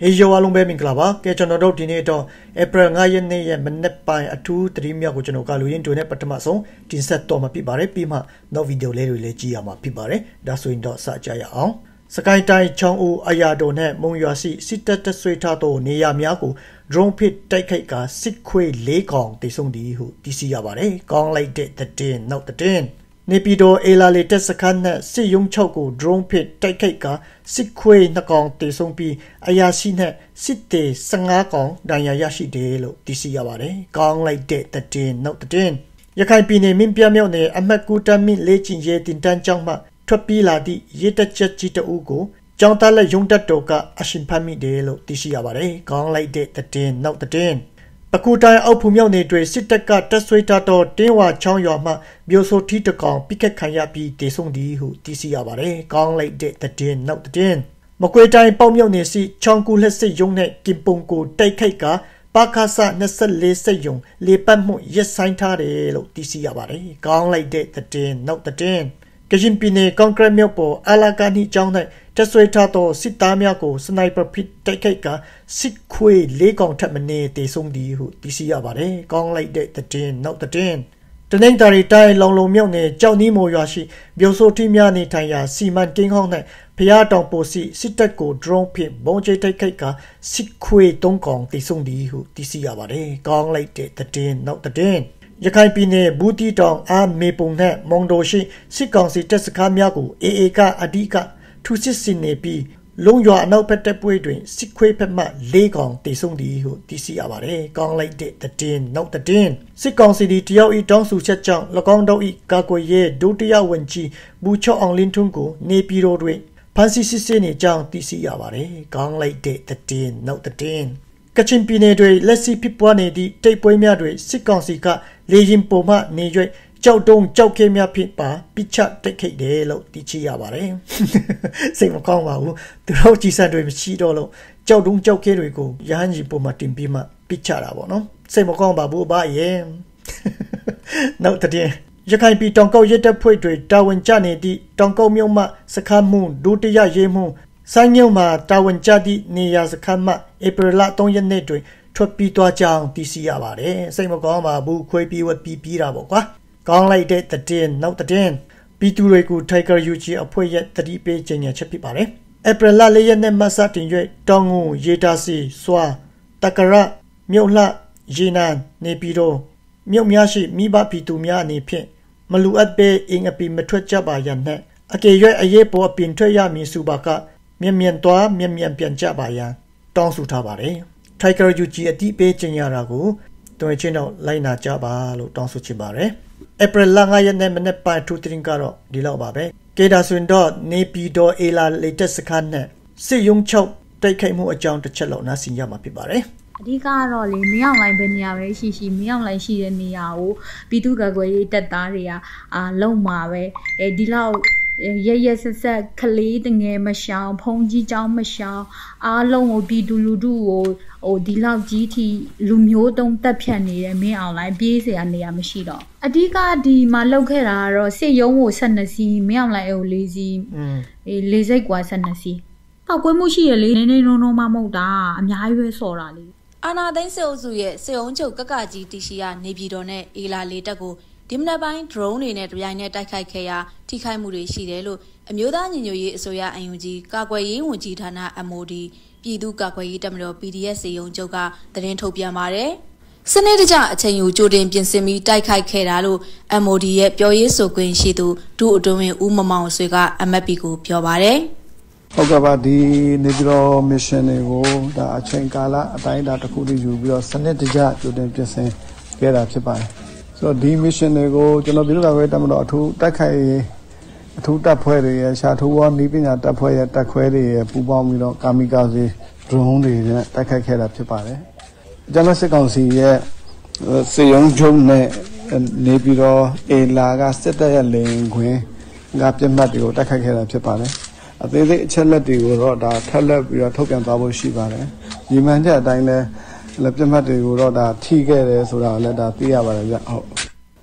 เฮียวาลงเบมิงกลาบะแกจนอดดินีดอเอเปรลง่ายเนยมันเนปไปอทูตรีมียกุจนกาลุยินดูเนปัตมาส่งจินเซตตัวมาพิบาร์เรปีมานวิดีโอเลจียามาพิบาร์เรดาสุอินดอสัจยาเอาสกายไตชองอูอายาโดเนมงยาซีสิตตะสวยทาโตเนียมียกูดรงพิดไตไข่กาสิกควเลกองติส่งดีหูติสิยาบาร์เรกองไลเดตเดนนอกเดนในปีโดเอลาเลเตสคันเนสิยงเช่ากูดรงพิดไตไข่กาสิกควนักกองติส่งปีอายาซีเนสิเตสังากองดายายาชิเดโลติสิยาบาร์เรกองไลเดตเดนนอกเดนยาใครปีเนมินเปียเมียวเนอเมกูตามิเลจินเยตินตันจังมาทปีลาดิเยตเจจิตอูกูจองตาและยงดัดโตกะอาชินพามิเดโลติชิยาบาเรกองไลเดตเดนนอกเดนปกูตายเอาภูมิเอาในด้วยสิตกะตัสวยตาโตเตวาช่องยอมาเบียวโซทีตะกองปิกะขันยาปีเตส่งดีหูติชิยาบาเรกองไลเดตเดนนอกเดนมกวยตายเป้าเมียวในสิช่องกูและสิยงในกิมปงกูไตไข่กะปาคาซานัสเลสยงเลปัมมุยะไซน์ทาเรโลติชิยาบาเรกองไลเดตเดนนอกเดนกจินปีเนคอนกรีตเมียวโปอาลากานิจังในจะสวยทาโตสิตาเมียกูสไนเปอร์พิดไตไข่กาสิควยเลกองทับมันเนเตส่งดีหูติสิยาบาเรกองไลเดตเดนนอกเดนตะเนงตาริไตลองลงเมียวเนเจ้านี้โมยาชิเบียวโซที่เมียในทายาซีมันกิงห้องในพยาตองโปสิสิตะกูดรองพิบงเจไตไข่กาสิควยตงกองติส่งดีหูติสิยาบาเรกองไลเดตเดนนอกเดนยาใครปีเนบูตีตองอาเมปงเนมองโดชิสิกองสิเตสคามียกูเอกาอดีกาทุสิสินเนปีลงยออนาวเปตป่วยด้วยสิควยเพมาเลกองติส่งดีหูติสิอาบาเรกองไลเดตเดนนอกเดนสิกองสิดีเทียวอีตองสุเชจังละกองดาวอีกากวยเยดูติยาวันจีบูชอองลินทุงกูเนปีโรด้วยพันสิสิเซเนจังติสิอาบาเรกองไลเดตเดนนอกเดนกชินปีเนด้วยเลสิพิปวาเนดีเตป่วยเมียด้วยสิกองสิกาเลยิมโปมาเนยวยเจ้าดงเจ้าเคมีพิปาปิชะเตเคเดโลติชิยาบาเรสิ่งมันก้องว่าตัวเราจีสันด้วยมันชี้ดอโลเจ้าดงเจ้าเคด้วยกูยันยิมโปมาติมปีมาปิชะละบ่เนาะสิ่งมันก้องว่าบูบ้าเย่นอกจากนี้ยาใครปีตองเก้าเยตพ่วยด้วยดาวันจาเนดีตองเก้าเมียวมาสคามูดูติยาเยมูสัญญามาดาวันจาดีเนียสคามาเอเปรละตองยันเนด้วยทวปีตัวจางติสิยาบาเรสิ่งมันก้องว่าบูควยปีวัดปีระบอกว่ากองไลเดตเดนนอกเดนปีตูเรกูไทเกอร์ยูจีอพวยตรีเปเจเนียเชปิบาเรเอเปรลาเลยเนมาซาตินยตองงูเยตาซีสวาตะกระเมียวละเยนานเนปิโรเมียวมียชิมีบาปีตูมียานีเพ่มลูอัดเบอิงอปีมทวจับายันเนอเกยอเยโปอปินทวยามีสุบากะเมียนเมียนตัวเมียนเมียนเปียนจับายันตองสุทาบาเรไทเกอร์ยูจีอติเปเจเนียรากูตัวเชนเอาไลนาจับาโลตองสุชิบาเรเอเปรลละงายันเนมันเนปาทูตริงการอดีแล้วบาเบเกดาสุนดอเนปีโดเอลาเลเตสคันเนสิยงชอบไตไข่มูอาจารย์ตะเชลอนาสิญญามาพิบาเรအဓိကတော့လေမင်းအောင်လိုင်းပဲနေရာပဲရှိမင်းအောင်လိုင်းရှိတဲ့နေရာကိုပြည်သူ့ကာကွယ်ရေးတပ်သားတွေကလုံမှာပဲဒီလောက်ရဆက်ခလေးတငယ်မရှောင်ဖုံးကြီးเจ้าမရှောင်အားလုံးကိုပြည်သူလူထုကိုဒီလောက်ကြီးထီလူမျိုးတုံးတက်ဖြတ်နေတဲ့မင်းအောင်လိုင်းပြေးเสียနေရာမရှိတော့အဓိကဒီမှာလောက်ခဲ့တာကတော့စစ်ရုံးကို12စီးမင်းအောင်လိုင်းကို4စီး၄စိတ်กว่า12စီးပောက်ကွဲမှုရှိရလေနေနုံမမဟုတ်တာအများကြီးပဲစော်တာလေအာနာသိန်းစေအုပ်စုရဲ့စေုံချုပ်ကကကြီးတီရှိယာနေပြည်တော်နဲ့အေလာလေးတက်ကိုဒီမနက်ပိုင်း drone တွေနဲ့တပြိုင်နက်တိုက်ခိုက်ခဲ့ရာထိခိုက်မှုတွေရှိတယ်လို့အမျိုးသားညီညွတ်ရေးအစိုးရအယုံကြီးကာကွယ်ရေးဝန်ကြီးဌာန MOD ပြည်သူ့ကာကွယ်ရေးတပ်မတော် PDF စေယုံချုပ်ကသတင်းထုတ်ပြန်ပါတယ်။စနစ်တကျအချိန်ယူကြိုတင်ပြင်ဆင်ပြီးတိုက်ခိုက်ခဲ့တာလို့ MOD ရဲ့ပြောရေးဆိုခွင့်ရှိသူဒုအတွင်းဝင်ဦးမမောင်ဆွေက MFP ကိုပြောပါတယ်။ဟုတ်ကဲ့ပါဒီနေပြည်တော်မစ်ရှင်တွေကိုဒါအချိန်ကာလအတိုင်းအတာတစ်ခုတည်းယူပြီးတော့စနစ်တကျကြိုတင်ပြင်ဆင်ခဲ့တာဖြစ်ပါတယ်ဆိုတော့ဒီမစ်ရှင်တွေကိုကျွန်တော်ပြည်သူ့ကာကွယ်ရေးတပ်မတော်အထူးတိုက်ခိုက်အထူးတပ်ဖွဲ့တွေရဲ့ရှာထိုးဝါနီးပညာတပ်ဖွဲ့ရဲ့တပ်ခွဲတွေရဲ့ပူးပေါင်းပြီးတော့ကာမီကာဇီ drone တွေနဲ့တိုက်ခိုက်ခဲ့တာဖြစ်ပါတယ်ကျွန်တော်စစ်ကောင်စီရဲ့စေယုံကျုံနဲ့နေပြည်တော်အေလာကစစ်တပ်ရဲ့လေခွင်းကပြတ်မှတ်တွေကိုတိုက်ခိုက်ခဲ့တာဖြစ်ပါတယ်အသေးစိတ်အချက်လက်တွေကိုတော့ဒါထပ်လက်ပြီးတော့ထုတ်ပြန်သွားဖို့ရှိပါတယ်ညီမှန်ချက်အတိုင်းလဲလက်ပြတ်မှတ်တွေကိုတော့ဒါထိခဲ့တယ်ဆိုတာလည်းဒါသိရပါတယ်ဗျဟုတ်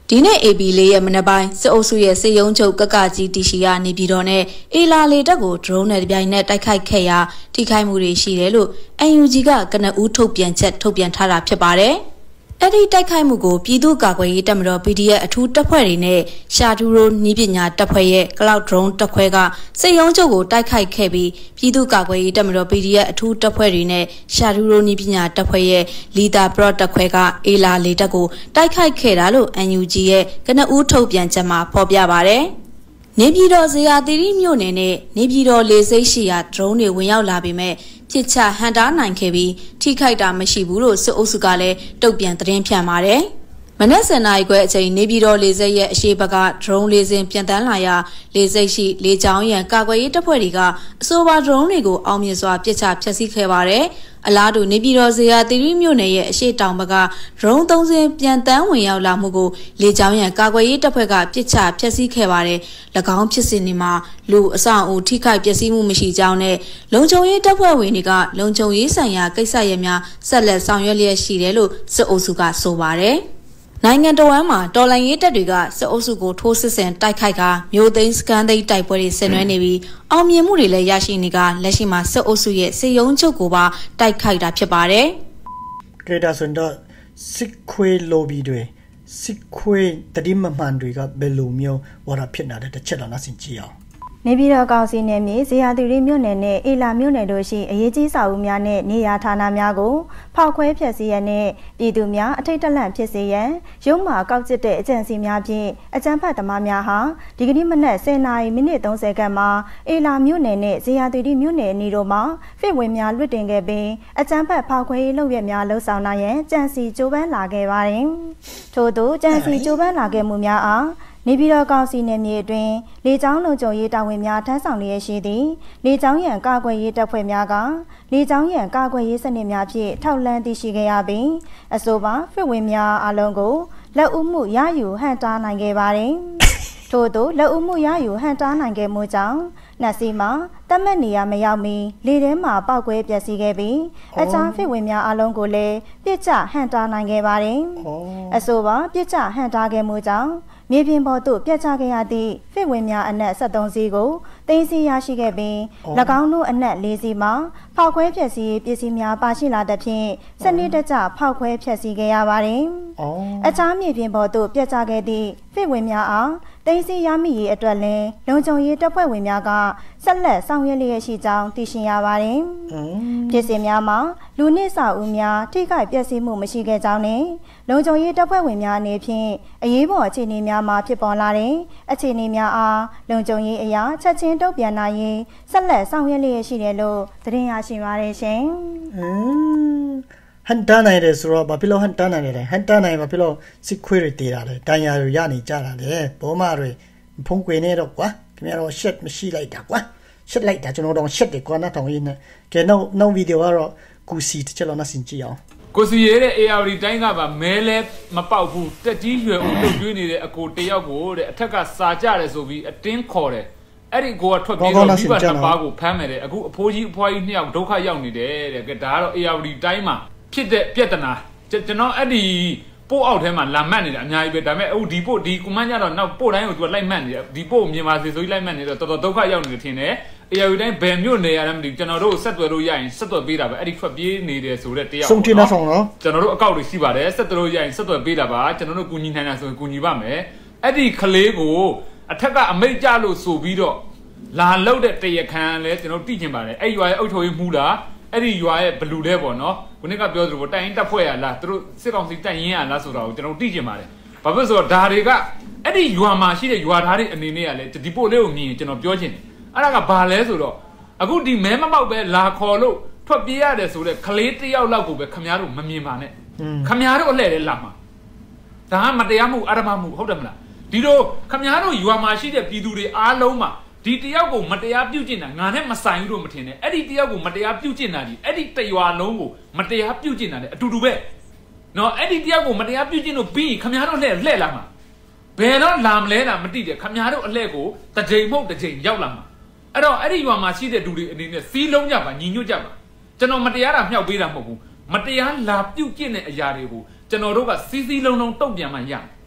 ဒီနေ့ AB လေးရဲ့မနက်ပိုင်းစစ်အုပ်စုရဲ့စစ်ရုံးချုပ်ကကကြီးတီရှီကနေပြည်တော်နဲ့အေလာလေတက်ကို drone နဲ့ပြိုင်နဲ့တိုက်ခိုက်ခဲ့ရာထိခိုက်မှုတွေရှိတယ်လို့ NUG ကကနဦးထုတ်ပြန်ချက်ထုတ်ပြန်ထားတာဖြစ်ပါတယ်။အဲ့ဒီတိုက်ခိုက်မှုကိုပြည်သူ့ကာကွယ်ရေးတပ်မတော် PDF အထူးတပ်ဖွဲ့တွေနဲ့ရှာဒူရိုနီးပညာတပ်ဖွဲ့ရဲ့ Cloud Drone တပ်ခွဲကစစ်ရုံးချုပ်ကိုတိုက်ခိုက်ခဲ့ပြီးပြည်သူ့ကာကွယ်ရေးတပ်မတော် PDF အထူးတပ်ဖွဲ့တွေနဲ့ရှာဒူရိုနီးပညာတပ်ဖွဲ့ရဲ့လီတာပရော့တပ်ခွဲကအေလာလေတပ်ကိုတိုက်ခိုက်ခဲ့တာလို့ NUG ရဲ့ကနဦးထုတ်ပြန်ချက်မှာဖော်ပြပါတယ်။နေပြည်တော်ဇေယျသီရိမြို့နယ်နဲ့နေပြည်တော်လေဆိပ်ရှိရာ drone တွေဝင်ရောက်လာပေမဲ့ပြစ်ချဟန်တာနိုင်ခဲ့ပြီးထိခိုက်တာမရှိဘူးလို့စစ်အုပ်စုကလည်းတုံ့ပြန်သတင်းဖြန့်ပါတယ်။မနက်7:00 နာရီခွဲအချိန်နေပြည်တော်လေဆိပ်ရဲ့အရှိဘက်က drone လေးစင်းပြန်တန်းလာရာလေဆိပ်ရှိလေကြောင်းရန်ကာကွယ်ရေးတပ်ဖွဲ့တွေကအဆိုပါ drone တွေကိုအောင်မြင်စွာပြစ်ချဖျက်ဆီးခဲ့ပါတယ်။အလားတူနေပြည်တော်ဇေယျသီရိမြို့နယ်ရဲ့အရှိတောင်ဘက်က drone 3 စင်းပြန်တန်းဝင်ရောက်လာမှုကိုလေကြောင်းရန်ကာကွယ်ရေးတပ်ဖွဲ့ကပြစ်ချဖျက်ဆီးခဲ့ပါတယ်။၎င်းဖြစ်စဉ်တွေမှာလူအဆောင်အဦထိခိုက်ပျက်စီးမှုမရှိကြောင်းနဲ့လုံခြုံရေးတပ်ဖွဲ့ဝင်တွေကလုံခြုံရေးဆိုင်ရာကိစ္စရပ်များဆက်လက်ဆောင်ရွက်လျက်ရှိတယ်လို့စစ်အုပ်စုကဆိုပါတယ်။နိုင်ငံတော်ဝန်မှာတော်လိုင်းရေးတပ်တွေကစစ်အုပ်စုကိုထိုးစစ်ဆင်တိုက်ခိုက်ကမြို့သိမ်းစကန်သိမ်းတိုက်ပွဲတွေဆင်နွှဲနေပြီးအောင်မြင်မှုတွေလည်းရရှိနေကလက်ရှိမှာစစ်အုပ်စုရဲ့စစ်ရုံးချုပ်ကိုပါတိုက်ခိုက်တာဖြစ်ပါတယ်။ဒေတာဆိုတော့စစ်ခွေလိုဘီတွေစစ်ခွေတတိမမှန်တွေကဘယ်လိုမျိုးဝါဒဖြစ်နေတဲ့တစ်ချက်တော့နားဆင်ကြည့်အောင်နေပြည်တော်ကောင်စီနယ်မြေဇေယျသီရိမြို့နယ်နဲ့အေလာမြို့နယ်တို့ရှိအရေးကြီးစာအုပ်များနဲ့နေရာဌာနများကိုဖောက်ခွဲဖျက်ဆီးရတဲ့ပြည်သူများအထိတ်တလန့်ဖြစ်စေရန်ရုံးမှာကောက်ကျစ်တဲ့အကြံစီများဖြင့်အကြမ်းဖက်သမားများဟာဒီကနေ့မနက်10:30 မိနစ် 30 ခန့်မှာအေလာမြို့နယ်နဲ့ဇေယျသီရိမြို့နယ်အနီးတို့မှာဖိဝင်များလွတ်တင်ခဲ့ပြီးအကြမ်းဖက်ဖောက်ခွဲရေးလုပ်ရများလှုပ်ဆောင်နိုင်ရန်ကြံစီကြိုးပမ်းလာခဲ့ပါတယ်။ထို့သောကြံစီကြိုးပမ်းလာခဲ့မှုများအားနေပြည်တော်ကောင်စီနယ်မြေအတွင်းလေကြောင်းလုံခြုံရေးတာဝန်များထမ်းဆောင်လျက်ရှိသည့်လေကြောင်းရန်ကာကွယ်ရေးတပ်ဖွဲ့များကလေကြောင်းရန်ကာကွယ်ရေးစနစ်များဖြင့်ထောက်လှမ်းသိရှိခဲ့ရပြီးအဆိုပါဖိဝင်များအလုံးကိုလက်ဦးမှုရယူဟန်တားနိုင်ခဲ့ပါတယ်။ထို့သောလက်ဦးမှုရယူဟန်တားနိုင်ခဲ့မှုကြောင့်နတ်စီမှာတတ်မှတ်နေရမရောက်မီလေထဲမှာပောက်ကွဲပျက်စီးခဲ့ပြီးအခြားဖိဝင်များအလုံးကိုလည်းပြစ်ချဟန်တားနိုင်ခဲ့ပါတယ်။အဆိုပါပြစ်ချဟန်တားခဲ့မှုကြောင့်မြေပြင်ပေါ်သို့ပြတ်ချခဲ့ရသည့်ဖိဝင်များအနက်73စီးကိုတင်စီရရှိခဲ့ပြီး၎င်းတို့အနက်4စီးမှာဖောက်ခွဲဖျက်ဆီးပစ္စည်းများပါရှိလာသဖြင့်စနစ်တကျဖောက်ခွဲဖျက်ဆီးခဲ့ရပါတယ်။အခြားမြေပြင်ပေါ်သို့ပြတ်ချခဲ့သည့်ဖိဝင်များအားတင်စီရမိရေးအတွက်လည်းလုံခြုံရေးတပ်ဖွဲ့ဝင်များကဆက်လက်ဆောင်ရွက်လျက်ရှိကြောင်းသိရှိရပါတယ်။ဖြစ်စဉ်များမှာလူနှင့်စာအုပ်များထိခိုက်ပျက်စီးမှုမရှိခဲ့ကြောင်းနဲ့လုံခြုံရေးတပ်ဖွဲ့ဝင်များအနေဖြင့်အရေးပေါ်အခြေအနေများမှာဖြစ်ပေါ်လာတဲ့အခြေအနေများအားလုံခြုံရေးအရာချက်ချင်းတုံ့ပြန်နိုင်ရေးဆက်လက်ဆောင်ရွက်လျက်ရှိတယ်လို့သတင်းရရှိပါတယ်ရှင်။ဟန်တာနိုင်တယ်ဆိုတော့ဘာဖြစ်လို့ဟန်တာနိုင်လဲဟန်တာနိုင်ဘာဖြစ်လို့စစ်ခွေးတွေတည်တာလဲတန်ရာတွေရနေကြတာလေဘောမတွေဖုံးကွယ်နေတော့ကွာခင်ဗျားတို့ရှက်မရှိလိုက်တာကွာရှက်လိုက်တာကျွန်တော်တို့ရှက်တယ်ကွာနားထောင်ရင်းနဲ့ကဲနောက်ဗီဒီယိုကတော့ကူစီတစ်ချက်လောက်နားဆင်ကြည့်အောင်ကိုစီရဲတဲ့ AR တိုင်းကပါမဲလဲမပေါက်ဘူးတက်ကြီးရွယ်ဦးတုတ်ကျွေးနေတဲ့အကိုတယောက်ကိုတဲ့အထက်ကစာကြတယ်ဆိုပြီးအတင်းခေါ်တယ်အဲ့ဒီကိုကထွက်ပြေးတော့မိဘနှစ်ပါးကိုဖမ်းမယ်တဲ့အခုအဖိုးကြီးအဖွားကြီးနှစ်ယောက်ဒုက္ခရောက်နေတယ်တဲ့ကဲဒါကတော့ AR တိုင်းမှာဖြစ်တဲ့ပြဿနာကျွန်တော်အဲ့ဒီပို့အောက်ထဲမှာလာမှတ်နေတာအများကြီးပဲဒါပေမဲ့အခုဒီပို့ဒီကွန်မန့်ကြတော့နောက်ပို့တိုင်းကိုသူကလိုက်မှတ်နေတယ်ဒီပို့မြန်မာစီဆိုကြီးလိုက်မှတ်နေတော့တော်တော်ဒုက္ခရောက်နေတယ်ထင်တယ်AR တိုင်းဘယ်မြို့နေရတယ်မသိဘူးကျွန်တော်တို့ဆက်သွယ်လို့ရရင်ဆက်သွယ်ပေးတာပဲအဲ့ဒီထွက်ပြေးနေတယ်ဆိုတဲ့တရားဆုံးထင်းနောက်ဆောင်နော်ကျွန်တော်တို့အကောက်တွေရှိပါတယ်ဆက်သွယ်လို့ရရင်ဆက်သွယ်ပေးတာပါကျွန်တော်တို့ကူညီနိုင်တာဆိုရင်ကူညီပါမယ်အဲ့ဒီကလေးကိုအထက်ကအမိတ်ကြလို့ဆိုပြီးတော့လာလောက်တဲ့တရခန်လဲကျွန်တော်သိကျင်ပါတယ်အဲ့ရွာရဲ့အုပ်ချုပ်ရေးမှူးလားအဲ့ဒီရွာရဲ့ဘလူလဲပေါ့နော်ခုနကပြောသလိုတိုင်ရင်တက်ဖွဲ့ရလားသူတို့စစ်ကောင်စီတိုင်ရင်ရလားဆိုတာကိုကျွန်တော်သိကျင်ပါတယ်ဘာဖြစ်လို့ဆိုတော့ဒါတွေကအဲ့ဒီရွာမှာရှိတဲ့ရွာသားတွေအနေနဲ့ကလည်းဒီပို့လေးကိုမြင်ကျွန်တော်ပြောချင်တယ်အဲ့ဒါကဘာလဲဆိုတော့အခုဒီမဲမပေါက်ပဲလာခေါ်လို့ထွက်ပြေးရတယ်ဆိုတော့ကလေးတယောက်လောက်ကိုပဲခမားတို့မမြင်ပါနဲ့ခမားတို့အလှဲ့လဲလာမှာဒါကမတရားမှုအဓမ္မမှုဟုတ်တယ်မလားဒီလိုခမားတို့ရွာမှာရှိတဲ့ပြည်သူတွေအားလုံးမှာဒီတယောက်ကိုမတရားပြုတ်ကျင်တာငါနဲ့မဆိုင်ဘူးလို့မထင်နဲ့အဲ့ဒီတယောက်ကိုမတရားပြုတ်ကျင်တာဒီအဲ့ဒီတရွာလုံးကိုမတရားပြုတ်ကျင်တာလေအတူတူပဲနော်အဲ့ဒီတယောက်ကိုမတရားပြုတ်ကျင်လို့ပြီးခမားတို့လှဲ့လာမှာဘယ်တော့လာမလဲတာမသိတယ်ခမားတို့အလှဲ့ကိုတစ်ချိန်မဟုတ်တစ်ချိန်ရောက်လာမှာအဲ့တော့အဲ့ဒီရွာမှာရှိတဲ့လူတွေအနေနဲ့စီးလုံးကြပါညီညွတ်ကြပါကျွန်တော်မတရားတာမြောက်ပေးတာမဟုတ်ဘူးမတရားလာပြုတ်ကျင့်တဲ့အရာတွေကိုကျွန်တော်တို့ကစီးလုံးလုံးတုံ့ပြန်မှရ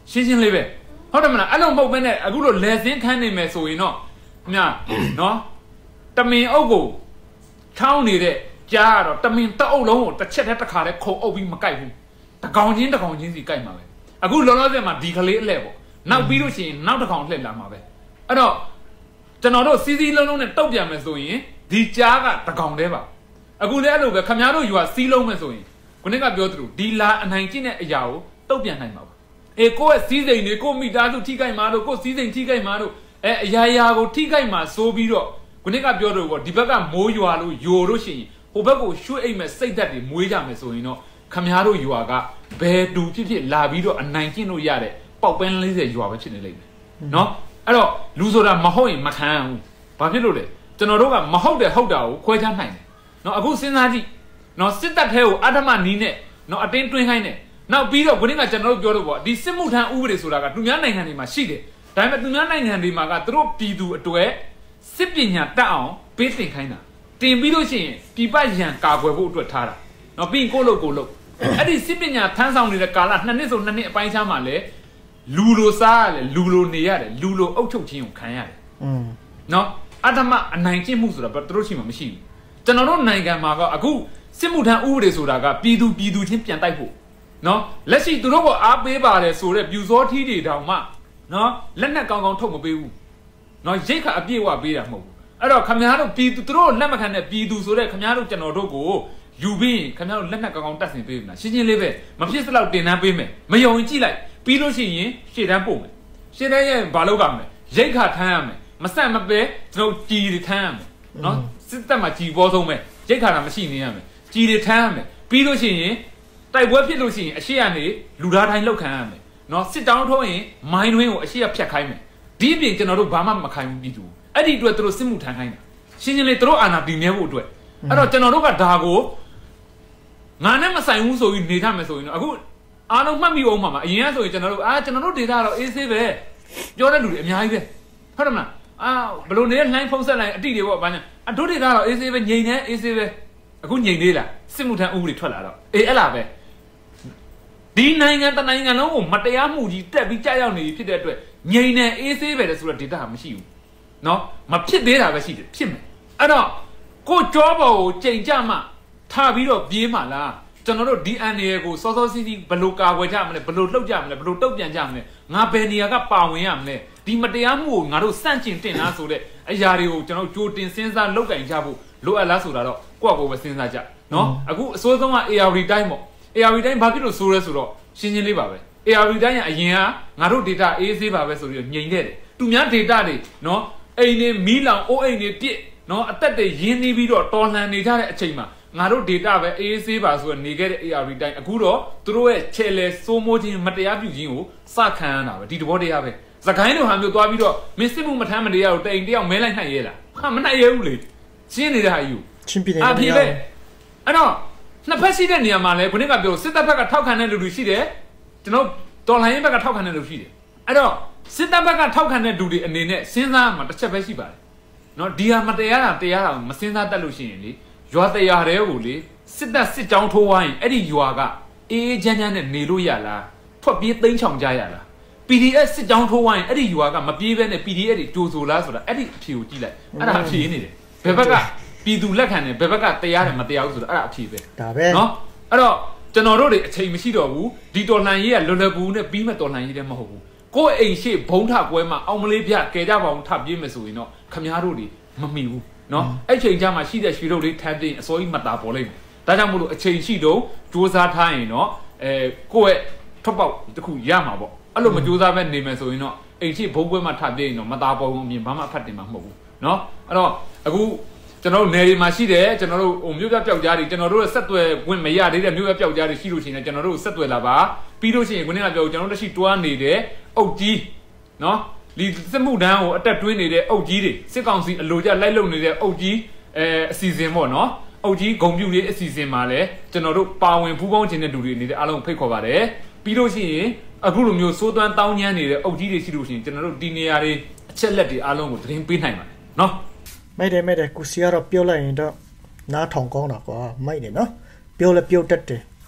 ရှင်းလေးပဲဟုတ်တယ်မလားအဲ့လိုမဟုတ်ဘဲနဲ့အခုလိုလဲစင်းခန်းနေမယ်ဆိုရင်တော့နော်တမင်အုပ်ကိုထောင်းနေတဲ့ကြားတော့တမင်တအုပ်လုံးကိုတစ်ချက်တည်းတစ်ခါတည်းခုံအုပ်ပြီးမကိုက်ဘူးတကောင်ချင်းစီကိုက်မှာပဲအခုလောလောဆယ်မှာဒီကလေးအလှဲ့ပေါ့နောက်ပြီးလို့ရှိရင်နောက်တစ်ကောင်လှည့်လာမှာပဲအဲ့တော့ကျွန်တော်တို့စီးလုံးနဲ့တုတ်ပြန်မယ်ဆိုရင်ဒီကြားကတကောင်တည်းပါအခုလည်းအဲ့လိုပဲခမားတို့ယူကစီးလုံးမယ်ဆိုရင်ခုနကပြောသလိုဒီလာအနိုင်ကျင့်တဲ့အရာကိုတုတ်ပြန်နိုင်မှာပါကိုယ့်ရဲ့စီးစိမ်တွေကိုမိသားစုထိခိုက်မှာတို့ကိုယ်စီးစိမ်ထိခိုက်မှာတို့အရာကိုထိခိုက်မှာဆိုပြီးတော့ခုနကပြောတော့ဒီဘက်ကမိုးရွာလို့ယိုလို့ရှိရင်ဟိုဘက်ကိုရွှေ့အိမ်မဲ့စိတ်သက်တွေမွေးကြမယ်ဆိုရင်တော့ခမားတို့ရွာကဘယ်တူဖြစ်လာပြီးတော့အနိုင်ကျင့်လို့ရတဲ့ပေါက်ပန်း40ရွာပဲဖြစ်နေလိမ့်မယ်နော်အဲ့တော့လူဆိုတာမဟုတ်ရင်မခံဘူးဘာဖြစ်လို့လဲကျွန်တော်တို့ကမဟုတ်တယ်ဟုတ်တာကိုခွဲခြားနိုင်တယ်နော်အခုစဉ်းစားကြည့်နော်စစ်တပ်ထဲကိုအဓမ္မနီးနဲ့နော်အတင်းတွင်းခိုင်းတယ်နောက်ပြီးတော့ခုနကကျွန်တော်တို့ပြောလို့ပေါ့ဒီစစ်မှုထမ်းဥပဒေဆိုတာကသူများနိုင်ငံတွေမှာရှိတယ်ဒါပေမဲ့သူများနိုင်ငံတွေမှာကသူတို့ပြည်သူအတွက်စစ်ပညာတတ်အောင်ပေးတင်ခိုင်းတာတင်ပြီးလို့ရှိရင်ပြည်ပရန်ကာကွယ်ဖို့အတွက်ထားတာနော်ပြီးရင်ကိုလို့အဲ့ဒီစစ်ပညာထမ်းဆောင်နေတဲ့ကာလ2နှစ်ဆို2နှစ်အပိုင်းခြားမှာလဲလူလိုစားရတယ်လူလိုနေရတယ်လူလိုအုပ်ချုပ်ခြင်းကိုခံရတယ်နော်အဓမ္မအနိုင်ကျင့်မှုဆိုတာသူတို့ရှိမှမရှိဘူးကျွန်တော်တို့နိုင်ငံမှာကအခုစစ်မှုထမ်းဥပဒေဆိုတာကပြည်သူချင်းပြန်တိုက်ဖို့နော်လက်ရှိသူတို့ကအားပေးပါတယ်ဆိုတဲ့ပြူစောထီးတွေတောင်မှနော်လက်နက်ကောင်းထုတ်မပေးဘူးနော်ရိတ်ခါအပြည့်ဝပေးတာမဟုတ်ဘူးအဲ့တော့ခမားတို့ပြည်သူတို့လက်မခံတဲ့ပြည်သူဆိုတဲ့ခမားတို့ကျွန်တော်တို့ကိုယူပြီးခမားတို့လက်နက်ကောင်းတက်ဆင်ပေးမှာရှင်းလေးပဲမဖြစ်စလောက်တင်တန်းပေးမယ်မယုံရင်ကြည့်လိုက်ပြီးလို့ရှိရင်ရှေ့တန်းပို့မယ်ရှေ့တန်းရဲ့ဘာလုပ်ကြမလဲရိတ်ခါထမ်းရမယ်မဆက်မပဲကျွန်တော်ကြည်တွေထမ်းရမယ်နော်စစ်တပ်မှာကြည်ပေါ်ဆုံးပဲရိတ်ခါတာမရှိနေရမယ်ကြည်တွေထမ်းရမယ်ပြီးလို့ရှိရင်တိုက်ပွဲဖြစ်လို့ရှိရင်အရှိကနေလူသားတိုင်းလောက်ခံရမယ်နော်စစ်တောင်းထိုးရင်မိုင်းတွင်းကိုအရှိကဖြတ်ခိုင်းမယ်ဒီအပြင်ကျွန်တော်တို့ဘာမှမခိုင်းဘူးပြည်သူအဲ့ဒီအတွက်သူတို့စစ်မှုထမ်းခိုင်းတာရှင်းလေးသူတို့အာဏာတည်မြဲဖို့အတွက်အဲ့တော့ကျွန်တော်တို့ကဒါကိုငါနဲ့မဆိုင်ဘူးဆိုပြီးနေထားမယ်ဆိုရင်တော့အခုအားလုံးမှတ်မိအောင်မှာအရင်ကဆိုရင်ကျွန်တော်တို့ဒေတာတော့အေးဆေးပဲပြောတဲ့လူတွေအများကြီးပဲဟုတ်တယ်မလားဘလို့နေတဲ့လှိုင်းဖုံးဆက်လိုက်အတိတွေပေါ့ဘာညာဒုဒေတာတော့အေးဆေးပဲငြိမ်နေအေးဆေးပဲအခုငြိမ်သေးလားစစ်မှုထမ်းဥပဒေထွက်လာတော့အဲ့လားပဲဒီနိုင်ငံတနိုင်ငံလုံးကိုမတရားမှုကြီးတက်ပြီးကြောက်ရောက်နေပြီဖြစ်တဲ့အတွက်ငြိမ်နေအေးဆေးပဲဆိုတော့ဒေတာမရှိဘူးနော်မဖြစ်သေးတာပဲရှိတယ်ဖြစ်မယ်အဲ့တော့ကိုကြောပေါ်ကိုကြိမ်ကြမှထားပြီးတော့ပြေးမှလားကျွန်တော်တို့ DNA ကိုစောစောစီးစီးဘလို့ကာကွယ်ကြမလဲဘလို့လှုပ်ကြမလဲဘလို့တုတ်ပြန်ကြမလဲငါဘယ်နေရာကပါဝင်ရမလဲဒီမတရားမှုကိုငါတို့စန့်ကျင်တင်လားဆိုတဲ့အရာတွေကိုကျွန်တော်ကြိုတင်စဉ်းစားလောက်ကင်ကြဖို့လိုအပ်လားဆိုတာတော့ကိုယ့်အကိုပဲစဉ်းစားကြနော်အခုအစိုးဆုံးက ARD တိုင်းပေါ့ ARD တိုင်းဘာဖြစ်လို့ဆိုးလဲဆိုတော့ရှင်းရှင်းလေးပါပဲ ARD တိုင်းကအရင်ကငါတို့ data အေးဆေးပါပဲဆိုပြီးညင်ခဲ့တယ်သူများ data တွေနော်အိမ်နေမီးလောင်အိုးအိမ်တွေပြစ်နော်အသက်တွေရင်းနှီးပြီးတော့တော်လှန်နေကြတဲ့အချိန်မှာငါတို့ data ပဲအေးဆေးပါဆိုတော့နေခဲ့တဲ့ ARD တိုင်းအခုတော့သူတို့ရဲ့ချဲလဲစိုးမိုးခြင်းမတရားပြုခြင်းကိုစခံရတာပဲဒီတဘောတရားပဲစကိုင်းလိုဟာမျိုးသွားပြီးတော့မင်းစစ်မှုမထမ်းမတရားတော့တိမ်တယောက်မဲလိုက်နိုင်ရဲလားဟာမနိုင်ရဲဘူးလေရှင်းနေတဲ့ဟာယူချင်းပြနေတယ်အဖေပဲအဲ့တော့နှစ်ဖက်ရှိတဲ့နေရာမှာလဲခုနကပြောစစ်တပ်ဘက်ကထောက်ခံတဲ့လူတွေရှိတယ်ကျွန်တော်တော်လိုင်းဘက်ကထောက်ခံတဲ့လူရှိတယ်အဲ့တော့စစ်တပ်ဘက်ကထောက်ခံတဲ့လူတွေအနေနဲ့စဉ်းစားမှတစ်ချက်ပဲရှိပါတယ်နော်ဒီဟာမတရားတာမစဉ်းစားတတ်လို့ရှိရင်လေရွာတရားတွေကိုလေစစ်တပ်စစ်ကြောင်းထိုးဝိုင်းအဲ့ဒီရွာကအေးချမ်းချမ်းနဲ့နေလို့ရလားထွက်ပြေးသိမ်းချောင်ကြရလား PDF စစ်ကြောင်းထိုးဝိုင်းအဲ့ဒီရွာကမပြေးဘဲနဲ့ PDF တွေကြိုးဆိုလားဆိုတာအဲ့ဒီအဖြေကိုကြည့်လိုက်အဲ့ဒါအဖြေနေတယ်ဘယ်ဘက်ကပြည်သူလက်ခံတယ်ဘယ်ဘက်ကတရားတယ်မတရားဘူးဆိုတော့အဲ့ဒါအဖြေပဲဒါပဲနော်အဲ့တော့ကျွန်တော်တို့တွေအချိန်မရှိတော့ဘူးဒီတော်လှန်ရေးကလွယ်လွယ်ကူကူနဲ့ပြီးမဲ့တော်လှန်ရေးလည်းမဟုတ်ဘူးကိုယ့်အိမ်ရှိဘုံထကွဲမှာအောင်မလေးပြကဲကြပါအောင်ထပြေးမယ်ဆိုရင်တော့ခမားတို့တွေမမိဘူးနော်အဲ့ချိန်ကျမှရှိတဲ့ရွှေတို့လေးထမ်းတင်အစိုးရမတာပေါ်လိမ့်မယ်ဒါကြောင့်မို့လို့အချိန်ရှိတော့စူးစမ်းထားရင်တော့ကိုယ့်ရဲ့ထွက်ပေါက်တစ်ခုရမှာပေါ့အဲ့လိုမစူးစမ်းပဲနေမယ်ဆိုရင်တော့အိမ်ရှိဘုံကွဲမှာထပြေးရင်တော့မတာပေါ်ဘူးအမြင်ဘာမှဖတ်တင်မှာမဟုတ်ဘူးနော်အဲ့တော့အခုကျွန်တော်တို့နယ်တွေမှာရှိတယ်ကျွန်တော်တို့မြို့ပြပျောက်ကြားတွေကျွန်တော်တို့ဆက်သွယ်ဝင်မရသေးတဲ့မြို့ပြပျောက်ကြားတွေရှိလို့ရှိရင်ကျွန်တော်တို့ဆက်သွယ်လာပါပြီးလို့ရှိရင်ခုနကပြောကျွန်တော်တို့တရှိတွားနေတဲ့အုတ်ကြီးနော်ဒီစစ်မှုထမ်းကိုအတက်တွင်းနေတဲ့အုတ်ကြီးတွေစစ်ကောင်စီအလိုကျလိုက်လုံနေတဲ့အုတ်ကြီးအစီအစဉ်ပေါ့နော်အုတ်ကြီးဂုံပြူလေးအစီအစဉ်မှာလဲကျွန်တော်တို့ပါဝင်ဖူးပေါင်းခြင်းတဲ့လူတွေနေတဲ့အားလုံးဖိတ်ခေါ်ပါတယ်ပြီးလို့ရှိရင်အခုလိုမျိုးစိုးသွမ်းတောင်းညမ်းနေတဲ့အုတ်ကြီးတွေရှိလို့ရှိရင်ကျွန်တော်တို့ဒီနေရာတွေအချက်လက်တွေအားလုံးကိုသတင်းပေးနိုင်ပါတယ်နော်မိုက်တယ်ကိုစီကတော့ပြောလိုက်ရင်တော့နားထောင်ကောင်းတာကွာမိုက်တယ်နော်ပြောလဲပြောတတ်တယ်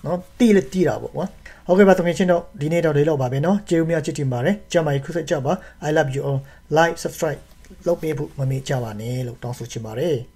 နော်တီးလေတီးတာပေါ့ကွာဟုတ်ကဲ့ပါတကယ်ချင်းတော့ဒီနေ့တော့ဒီလောက်ပါပဲနော်ကျေးဇူးများချစ်တင်ပါတယ်ကြမ်းပါခုဆက်ကြပါ I love you all like subscribe လုပ်ပေးဖို့မမေ့ကြပါနဲ့လို့တောင်းဆိုချင်ပါတယ်